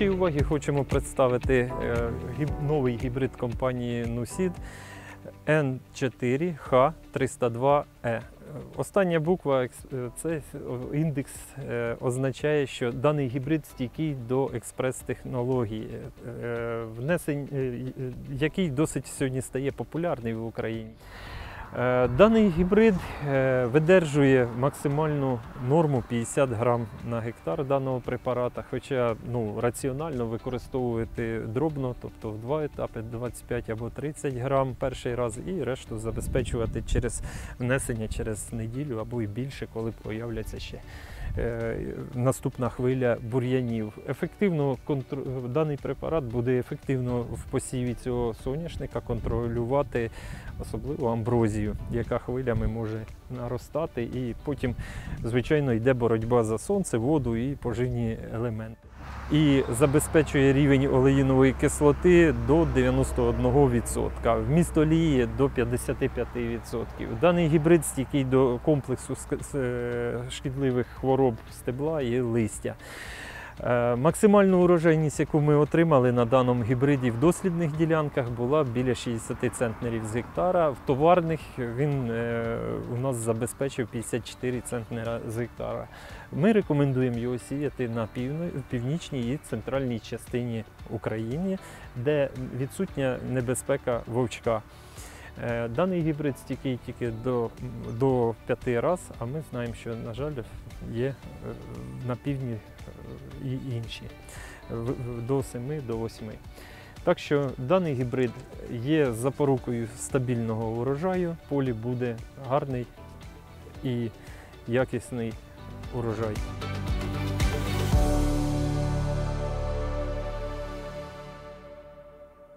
вашій увазі хочемо представити новий гібрид компанії Nuseed N4H302E. Остання буква, це індекс, означає, що даний гібрид стійкий до експрес-технології, який досить сьогодні стає популярний в Україні. Даний гібрид видержує максимальну норму 50 грам на гектар даного препарата, хоча раціонально використовувати дробно, тобто в два етапи 25 або 30 грам перший раз і решту забезпечувати через внесення через неділю або і більше, коли появляться ще наступна хвиля бур'янів. Даний препарат буде ефективно в посіві цього соняшника контролювати особливо амброзію, яка хвилями може наростати, і потім, звичайно, йде боротьба за сонце, воду і поживні елементи. І забезпечує рівень олеїнової кислоти до 91%, вміст олії до 55%. Даний гібрид стійкий до комплексу шкідливих хвороб стебла і листя. Максимальну урожайність, яку ми отримали на даному гібриді в дослідних ділянках, була біля 60 центнерів з гектара. В товарних він у нас забезпечив 54 центнера з гектара. Ми рекомендуємо його сіяти на північній і центральній частині України, де відсутня небезпека вовчка. Даний гібрид стійкий тільки до 5 разів, а ми знаємо, що, на жаль, є на півдні і інші, до 7, до 8. Так що даний гібрид є запорукою стабільного урожаю, в полі буде гарний і якісний урожай.